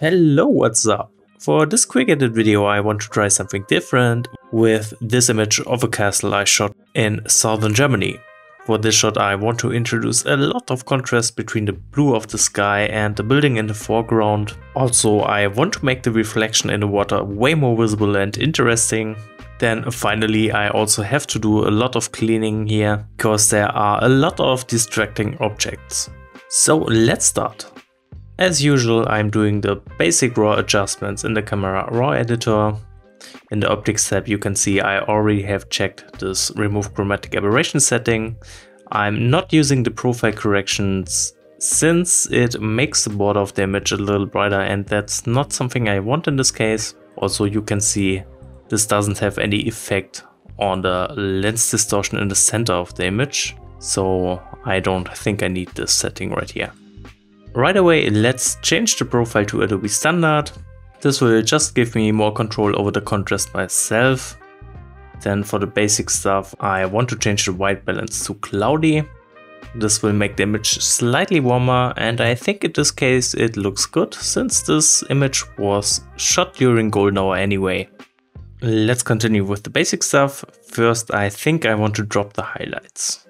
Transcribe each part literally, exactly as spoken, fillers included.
Hello, what's up? For this quick edit video I want to try something different with this image of a castle I shot in southern Germany. For this shot I want to introduce a lot of contrast between the blue of the sky and the building in the foreground. Also I want to make the reflection in the water way more visible and interesting. Then finally I also have to do a lot of cleaning here because there are a lot of distracting objects. So let's start. As usual, I'm doing the basic raw adjustments in the Camera Raw editor. In the optics tab you can see I already have checked this remove chromatic aberration setting. I'm not using the profile corrections since it makes the border of the image a little brighter, and that's not something I want in this case. Also you can see this doesn't have any effect on the lens distortion in the center of the image, so I don't think I need this setting right here. Right away, let's change the profile to Adobe Standard. This will just give me more control over the contrast myself. Then for the basic stuff, I want to change the white balance to cloudy. This will make the image slightly warmer, and I think in this case it looks good since this image was shot during golden hour anyway. Let's continue with the basic stuff. First, I think I want to drop the highlights.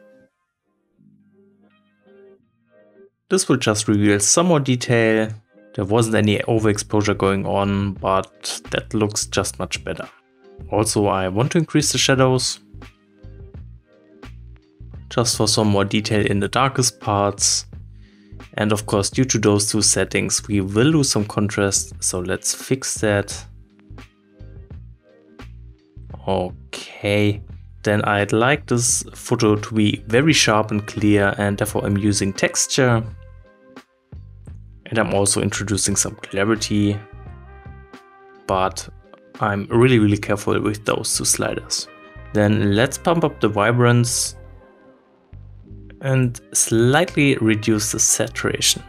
This will just reveal some more detail. There wasn't any overexposure going on, but that looks just much better. Also, I want to increase the shadows, just for some more detail in the darkest parts. And of course, due to those two settings, we will lose some contrast, so let's fix that. Okay, then I'd like this photo to be very sharp and clear, and therefore I'm using texture. And I'm also introducing some clarity, but I'm really really careful with those two sliders. Then let's pump up the vibrance and slightly reduce the saturation.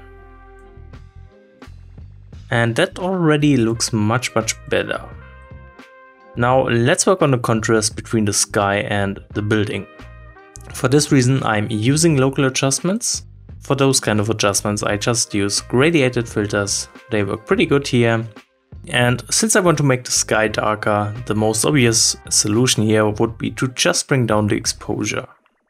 And that already looks much much better. Now let's work on the contrast between the sky and the building. For this reason I'm using local adjustments. For those kind of adjustments I just use gradiated filters. They work pretty good here. And since I want to make the sky darker, the most obvious solution here would be to just bring down the exposure.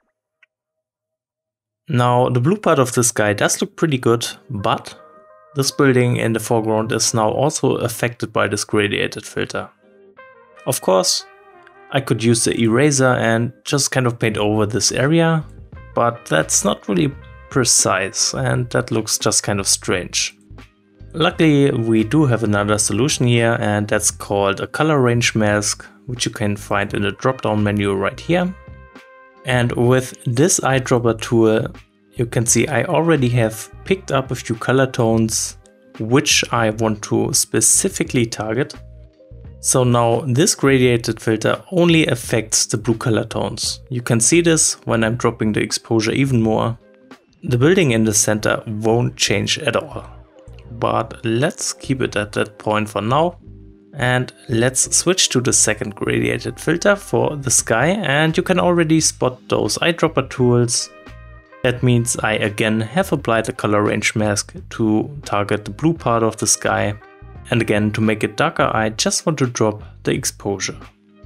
Now the blue part of the sky does look pretty good, but this building in the foreground is now also affected by this gradiated filter. Of course, I could use the eraser and just kind of paint over this area, but that's not really precise and that looks just kind of strange. Luckily we do have another solution here, and that's called a color range mask, which you can find in the drop down menu right here. And with this eyedropper tool you can see I already have picked up a few color tones which I want to specifically target. So now this gradiated filter only affects the blue color tones. You can see this when I'm dropping the exposure even more. The building in the center won't change at all, but let's keep it at that point for now. And let's switch to the second gradiated filter for the sky, and you can already spot those eyedropper tools. That means I again have applied a color range mask to target the blue part of the sky. And again, to make it darker, I just want to drop the exposure.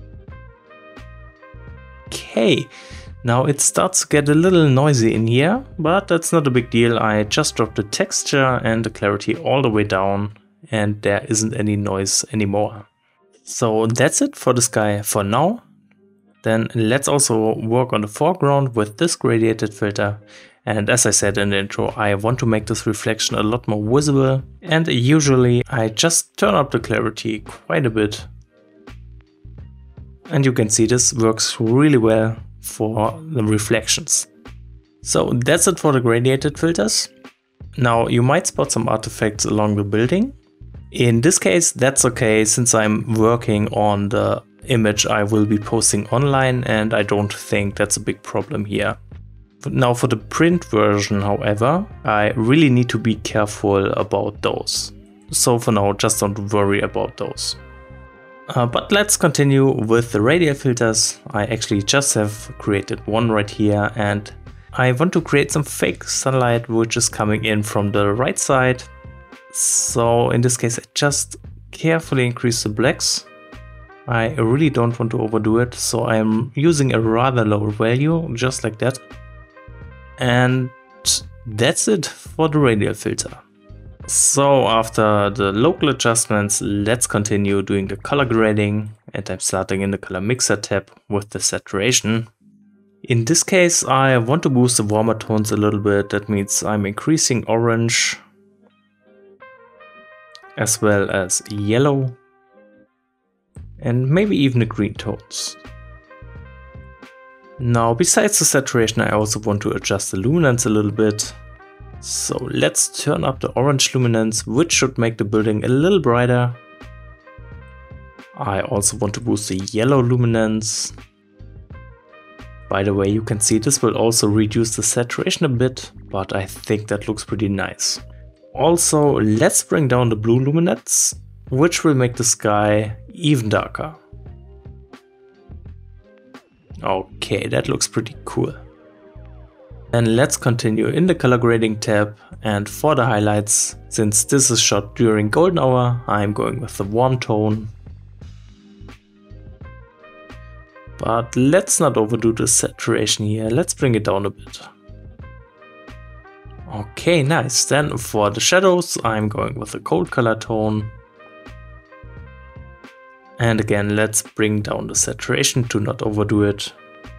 Okay. Now it starts to get a little noisy in here, but that's not a big deal. I just dropped the texture and the clarity all the way down, and there isn't any noise anymore. So that's it for the sky for now. Then let's also work on the foreground with this gradiated filter. And as I said in the intro, I want to make this reflection a lot more visible, and usually I just turn up the clarity quite a bit. And you can see this works really well for the reflections. So that's it for the gradiated filters. Now you might spot some artifacts along the building. In this case that's okay, since I'm working on the image I will be posting online, and I don't think that's a big problem here. Now for the print version, however, I really need to be careful about those. So for now just don't worry about those. Uh, but let's continue with the radial filters. I actually just have created one right here, and I want to create some fake sunlight which is coming in from the right side. So in this case, I just carefully increase the blacks. I really don't want to overdo it, so I'm using a rather low value, just like that. And that's it for the radial filter. So after the local adjustments, let's continue doing the color grading, and I'm starting in the color mixer tab with the saturation. In this case, I want to boost the warmer tones a little bit. That means I'm increasing orange as well as yellow and maybe even the green tones. Now, besides the saturation, I also want to adjust the luminance a little bit. So let's turn up the orange luminance, which should make the building a little brighter. I also want to boost the yellow luminance. By the way, you can see this will also reduce the saturation a bit, but I think that looks pretty nice. Also, let's bring down the blue luminance, which will make the sky even darker. Okay, that looks pretty cool. Then let's continue in the color grading tab, and for the highlights, since this is shot during golden hour, I'm going with the warm tone. But let's not overdo the saturation here, let's bring it down a bit. Okay, nice. Then for the shadows, I'm going with a cold color tone. And again, let's bring down the saturation to not overdo it.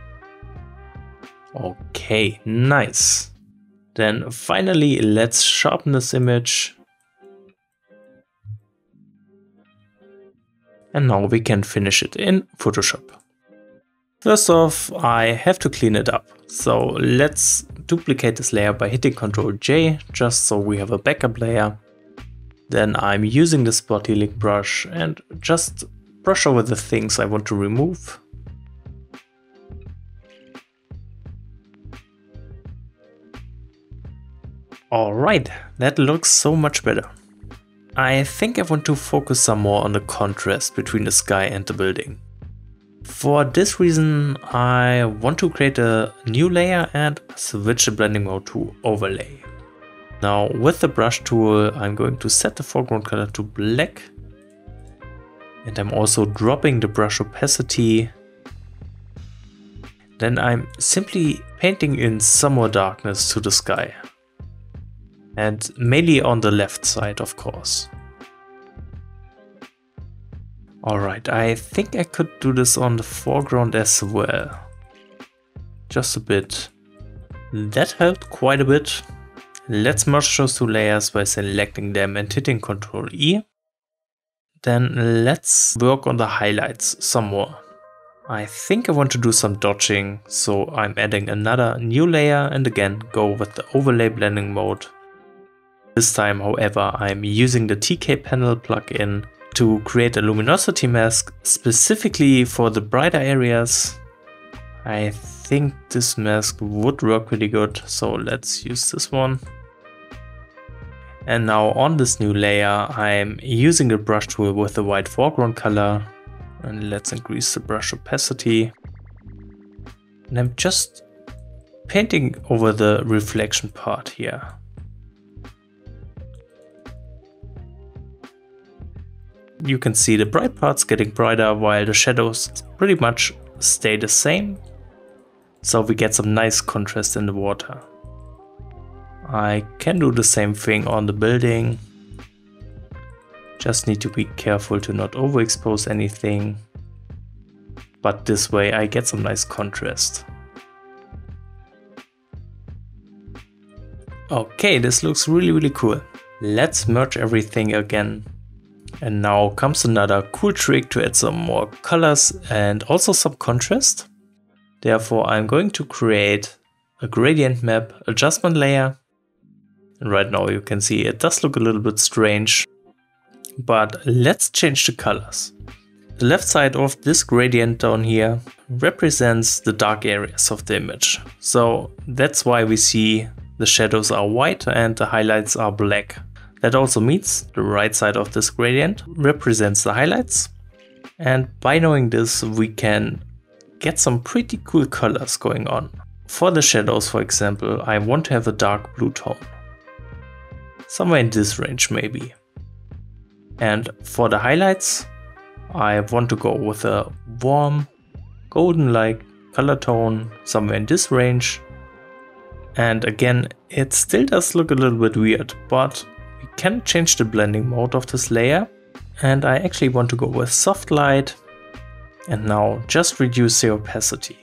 Okay, nice. Then finally, let's sharpen this image. And now we can finish it in Photoshop. First off, I have to clean it up. So let's duplicate this layer by hitting control J, just so we have a backup layer. Then I'm using the spot healing brush and just brush over the things I want to remove. Alright, that looks so much better. I think I want to focus some more on the contrast between the sky and the building. For this reason, I want to create a new layer and switch the blending mode to overlay. Now with the brush tool, I'm going to set the foreground color to black. And I'm also dropping the brush opacity. Then I'm simply painting in some more darkness to the sky. And mainly on the left side, of course. Alright, I think I could do this on the foreground as well. Just a bit. That helped quite a bit. Let's merge those two layers by selecting them and hitting control E. Then let's work on the highlights some more. I think I want to do some dodging, so I'm adding another new layer and again go with the overlay blending mode. This time, however, I'm using the T K panel plugin to create a luminosity mask specifically for the brighter areas. I think this mask would work pretty good, so let's use this one. And now on this new layer, I'm using the brush tool with the white foreground color. And let's increase the brush opacity. And I'm just painting over the reflection part here. You can see the bright parts getting brighter while the shadows pretty much stay the same. So we get some nice contrast in the water. I can do the same thing on the building. Just need to be careful to not overexpose anything. But this way I get some nice contrast. Okay, this looks really really cool. Let's merge everything again. And now comes another cool trick to add some more colors and also some contrast. Therefore, I'm going to create a gradient map adjustment layer. And right now you can see it does look a little bit strange. But let's change the colors. The left side of this gradient down here represents the dark areas of the image. So that's why we see the shadows are white and the highlights are black. That also means the right side of this gradient represents the highlights. And by knowing this, we can get some pretty cool colors going on. For the shadows, for example, I want to have a dark blue tone. somewhere in this range maybe. And for the highlights, I want to go with a warm golden-like color tone, somewhere in this range. And again, it still does look a little bit weird, but we can change the blending mode of this layer. And I actually want to go with soft light. And now just reduce the opacity.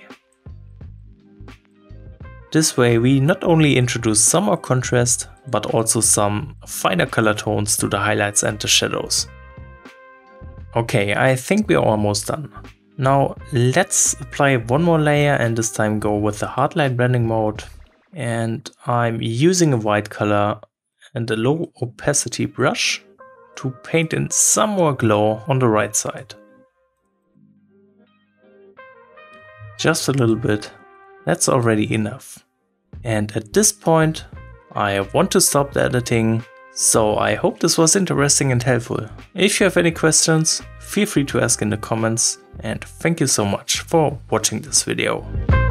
This way we not only introduce some more contrast, but also some finer color tones to the highlights and the shadows. Okay, I think we are almost done. Now let's apply one more layer and this time go with the hard light blending mode. And I'm using a white color and a low opacity brush to paint in some more glow on the right side. Just a little bit, that's already enough. And at this point, I want to stop the editing, so I hope this was interesting and helpful. If you have any questions, feel free to ask in the comments, and thank you so much for watching this video.